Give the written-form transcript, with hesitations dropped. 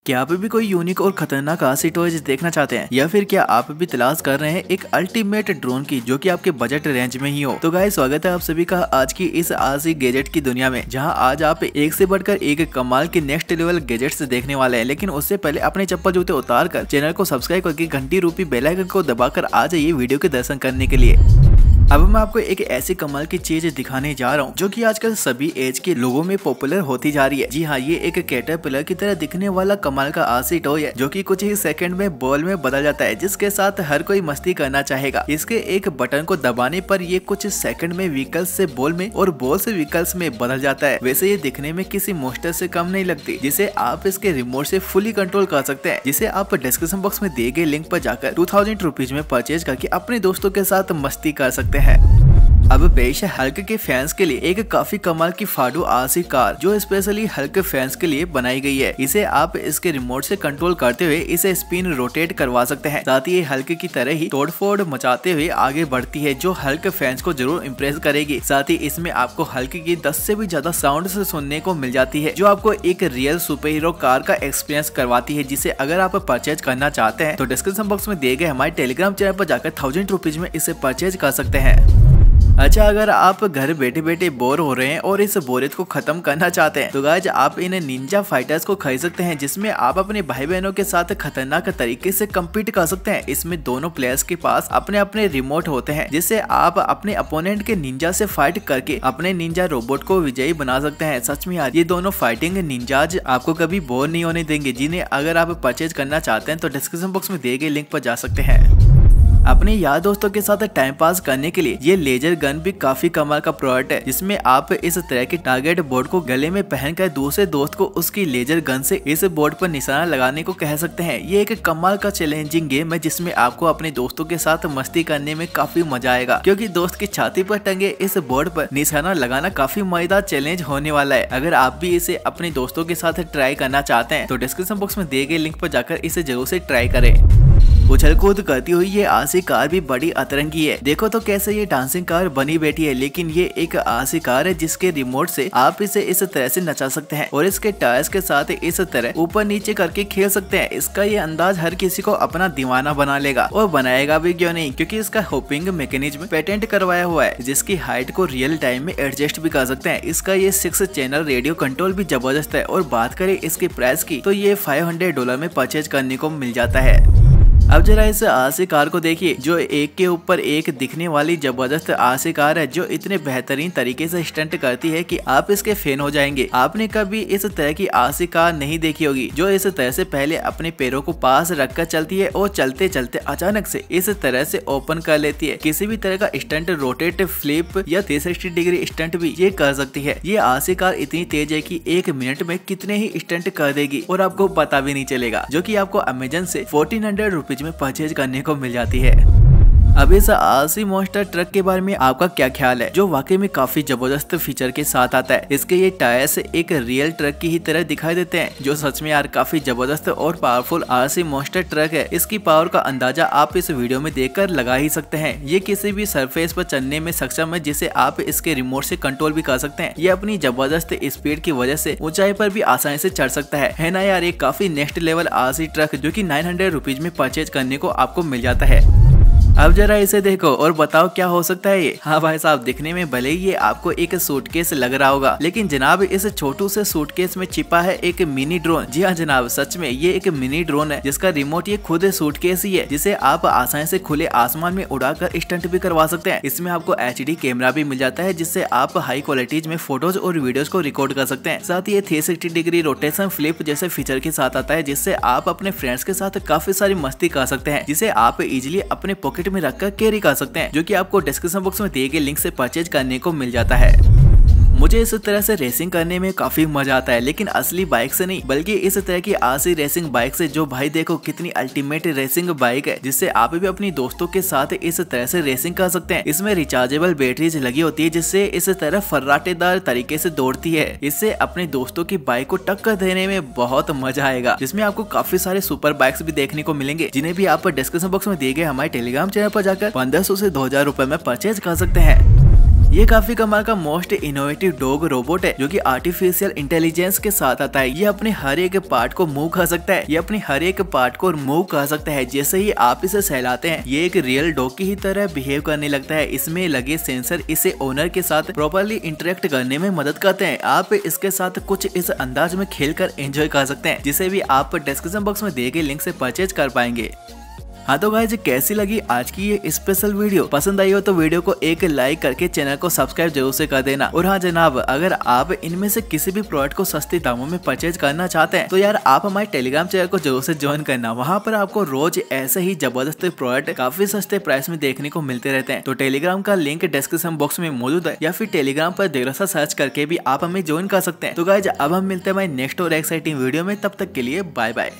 क्या आप भी कोई यूनिक और खतरनाक आरसी टॉयज देखना चाहते हैं या फिर क्या आप भी तलाश कर रहे हैं एक अल्टीमेट ड्रोन की जो कि आपके बजट रेंज में ही हो। तो गाइस स्वागत है आप सभी का आज की इस आरसी गैजेट की दुनिया में, जहां आज आप एक से बढ़कर एक कमाल की नेक्स्ट लेवल गैजेट्स देखने वाले हैं। लेकिन उससे पहले अपने चप्पल जूते उतार कर चैनल को सब्सक्राइब करके घंटी रूपी बेल आइकन को दबाकर आ जाइए वीडियो के दर्शन करने के लिए। अब मैं आपको एक ऐसी कमाल की चीज दिखाने जा रहा हूँ जो कि आजकल सभी एज के लोगों में पॉपुलर होती जा रही है। जी हाँ, ये एक कैटरपिलर की तरह दिखने वाला कमाल का आरसी टॉय है जो कि कुछ ही सेकंड में बॉल में बदल जाता है, जिसके साथ हर कोई मस्ती करना चाहेगा। इसके एक बटन को दबाने पर ये कुछ सेकंड में व्हीकल्स से बॉल में और बॉल से व्हीकल्स में बदल जाता है। वैसे ये दिखने में किसी मोस्टर से कम नहीं लगती, जिसे आप इसके रिमोट से फुली कंट्रोल कर सकते हैं, जिसे आप डिस्क्रिप्शन बॉक्स में दिए गए लिंक पर जाकर 2000 रुपीज में परचेज करके अपने दोस्तों के साथ मस्ती कर सकते हैं। अब पेश है हल्क के फैंस के लिए एक काफी कमाल की फाडो आरसी कार जो स्पेशली हल्क फैंस के लिए बनाई गई है। इसे आप इसके रिमोट से कंट्रोल करते हुए इसे स्पिन रोटेट करवा सकते हैं। साथ ही ये हल्क की तरह ही तोड़फोड़ मचाते हुए आगे बढ़ती है, जो हल्क फैंस को जरूर इम्प्रेस करेगी। साथ ही इसमें आपको हल्क की 10 से भी ज्यादा साउंड सुनने को मिल जाती है, जो आपको एक रियल सुपर हीरो कार का एक्सपीरियंस करवाती है। जिसे अगर आप परचेज करना चाहते हैं तो डिस्क्रिप्शन बॉक्स में दिए गए हमारे टेलीग्राम चैनल पर जाकर 1000 रुपीज में इसे परचेज कर सकते हैं। अच्छा, अगर आप घर बैठे बैठे बोर हो रहे हैं और इस बोरियत को खत्म करना चाहते हैं तो गाइस आप इन निंजा फाइटर्स को खरीद सकते हैं, जिसमें आप अपने भाई बहनों के साथ खतरनाक तरीके से कम्पीट कर सकते हैं। इसमें दोनों प्लेयर्स के पास अपने अपने रिमोट होते हैं, जिससे आप अपने अपोनेंट के निंजा से फाइट करके अपने निंजा रोबोट को विजयी बना सकते हैं। सच में यार, ये दोनों फाइटिंग निंजाज आपको कभी बोर नहीं होने देंगे, जिन्हें अगर आप परचेज करना चाहते हैं तो डिस्क्रिप्शन बॉक्स में दिए गए लिंक पर जा सकते हैं। अपने यार दोस्तों के साथ टाइम पास करने के लिए ये लेजर गन भी काफी कमाल का प्रोडक्ट है, जिसमें आप इस तरह के टारगेट बोर्ड को गले में पहनकर दूसरे दोस्त को उसकी लेजर गन से इस बोर्ड पर निशाना लगाने को कह सकते हैं। ये एक कमाल का चैलेंजिंग गेम है, जिसमें आपको अपने दोस्तों के साथ मस्ती करने में काफी मजा आएगा, क्योंकि दोस्त की छाती पर टंगे इस बोर्ड पर निशाना लगाना काफी मजेदार चैलेंज होने वाला है। अगर आप भी इसे अपने दोस्तों के साथ ट्राई करना चाहते हैं तो डिस्क्रिप्शन बॉक्स में दिए गए लिंक पर जाकर इसे जरूर से ट्राई करें। उछल कूद करती हुई ये आरसी कार भी बड़ी अतरंगी है। देखो तो कैसे ये डांसिंग कार बनी बैठी है, लेकिन ये एक आरसी कार है जिसके रिमोट से आप इसे इस तरह से नचा सकते हैं और इसके टायर्स के साथ इस तरह ऊपर नीचे करके खेल सकते हैं। इसका ये अंदाज हर किसी को अपना दीवाना बना लेगा, और बनाएगा भी क्यों नहीं, क्योंकि इसका होपिंग मैकेनिज्म पेटेंट करवाया हुआ है, जिसकी हाइट को रियल टाइम में एडजस्ट भी कर सकते हैं। इसका ये 6 चैनल रेडियो कंट्रोल भी जबरदस्त है, और बात करें इसकी प्राइस की तो ये $500 में परचेज करने को मिल जाता है। अब जरा इस आरसी कार को देखिए, जो एक के ऊपर एक दिखने वाली जबरदस्त आरसी कार है, जो इतने बेहतरीन तरीके से स्टंट करती है कि आप इसके फैन हो जाएंगे। आपने कभी इस तरह की आरसी कार नहीं देखी होगी, जो इस तरह से पहले अपने पैरों को पास रखकर चलती है और चलते चलते अचानक से इस तरह से ओपन कर लेती है। किसी भी तरह का स्टंट, रोटेट, फ्लिप या 360 डिग्री स्टंट भी ये कर सकती है। ये आरसी कार इतनी तेज है कि 1 मिनट में कितने ही स्टंट कर देगी और आपको पता भी नहीं चलेगा, जो कि आपको अमेजन से 1400 रुपीज में परचेज करने को मिल जाती है। अब इस आरसी मॉन्स्टर ट्रक के बारे में आपका क्या ख्याल है, जो वाकई में काफी जबरदस्त फीचर के साथ आता है। इसके ये टायर्स एक रियल ट्रक की ही तरह दिखाई देते हैं, जो सच में यार काफी जबरदस्त और पावरफुल आरसी मॉन्स्टर ट्रक है। इसकी पावर का अंदाजा आप इस वीडियो में देखकर लगा ही सकते हैं। ये किसी भी सरफेस पर चलने में सक्षम है, जिसे आप इसके रिमोट से कंट्रोल भी कर सकते हैं। ये अपनी जबरदस्त स्पीड की वजह से ऊंचाई पर भी आसानी से चढ़ सकता है ना यार। ये काफी नेक्स्ट लेवल आरसी ट्रक जो कि 900 रुपीज में परचेज करने को आपको मिल जाता है। अब जरा इसे देखो और बताओ क्या हो सकता है ये। हाँ भाई साहब, दिखने में भले ही ये आपको एक सूटकेस लग रहा होगा, लेकिन जनाब इस छोटू से सूटकेस में छिपा है एक मिनी ड्रोन। जी हाँ जनाब, सच में ये एक मिनी ड्रोन है, जिसका रिमोट ये खुद सूटकेस ही है, जिसे आप आसानी से खुले आसमान में उड़ाकर स्टंट भी करवा सकते हैं। इसमें आपको HD कैमरा भी मिल जाता है, जिससे आप हाई क्वालिटीज में फोटोज और वीडियोज को रिकॉर्ड कर सकते हैं। साथ ही ये 360 डिग्री रोटेशन, फ्लिप जैसे फीचर के साथ आता है, जिससे आप अपने फ्रेंड्स के साथ काफी सारी मस्ती कर सकते हैं, जिसे आप इजिली अपने पॉकेट में रखकर कैरी कर सकते हैं, जो कि आपको डिस्क्रिप्शन बॉक्स में दिए गए लिंक से परचेज करने को मिल जाता है। मुझे इस तरह से रेसिंग करने में काफी मजा आता है, लेकिन असली बाइक से नहीं, बल्कि इस तरह की आरसी रेसिंग बाइक से, जो भाई देखो कितनी अल्टीमेट रेसिंग बाइक है, जिससे आप भी अपनी दोस्तों के साथ इस तरह से रेसिंग कर सकते हैं। इसमें रिचार्जेबल बैटरीज लगी होती है, जिससे इस तरह फर्राटेदार तरीके से दौड़ती है। इससे अपने दोस्तों की बाइक को टक्कर देने में बहुत मजा आएगा, जिसमें आपको काफी सारे सुपर बाइक्स भी देखने को मिलेंगे, जिन्हें भी आप डिस्क्रिप्शन बॉक्स में दिए गए हमारे टेलीग्राम चैनल पर जाकर 1500 से 2000 रुपए में परचेज कर सकते हैं। ये काफी कमाल का मोस्ट इनोवेटिव डॉग रोबोट है जो कि आर्टिफिशियल इंटेलिजेंस के साथ आता है। ये अपने हर एक पार्ट को मूव कर सकता है। ये अपने हर एक पार्ट को मूव कर सकता है। जैसे ही आप इसे सहलाते हैं ये एक रियल डॉग की ही तरह बिहेव करने लगता है। इसमें लगे सेंसर इसे ओनर के साथ प्रॉपर्ली इंटरेक्ट करने में मदद करते हैं। आप इसके साथ कुछ इस अंदाज में खेलकर एंजॉय कर सकते हैं, जिसे भी आप डिस्क्रिप्शन बॉक्स में दिए गए लिंक से परचेज कर पाएंगे। हाँ तो गाइस, कैसी लगी आज की ये स्पेशल वीडियो? पसंद आई हो तो वीडियो को एक लाइक करके चैनल को सब्सक्राइब जरूर से कर देना। और हाँ जनाब, अगर आप इनमें से किसी भी प्रोडक्ट को सस्ते दामों में परचेज करना चाहते हैं तो यार आप हमारे टेलीग्राम चैनल को जरूर से ज्वाइन करना। वहाँ पर आपको रोज ऐसे ही जबरदस्त प्रोडक्ट काफी सस्ते प्राइस में देखने को मिलते रहते हैं। तो टेलीग्राम का लिंक डिस्क्रिप्शन बॉक्स में मौजूद है, या फिर टेलीग्राम पर देर सा सर्च करके भी आप हमें ज्वाइन कर सकते हैं। तो गाइस, अब हम मिलते हैं हमारे नेक्स्ट और एक्साइटिंग वीडियो में। तब तक के लिए बाय बाय।